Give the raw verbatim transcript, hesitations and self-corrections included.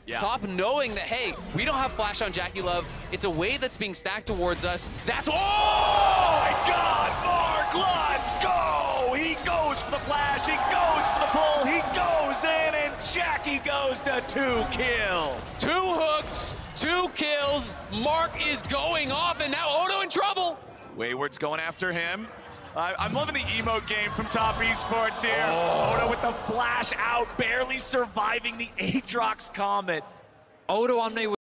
Yeah. Top knowing that, hey, we don't have flash on Jackie Love. It's a wave that's being stacked towards us. That's, oh my God, Mark, let's go! He goes for the flash, he goes for the pull, he goes in, and Jackie goes to two kills. Two hooks, two kills. Mark is going off, and now Odo in trouble. Wayward's going after him. Uh, I'm loving the emote game from Top Esports here. Oh. Odo with the flash out, barely surviving the Aatrox Comet. Odo on me.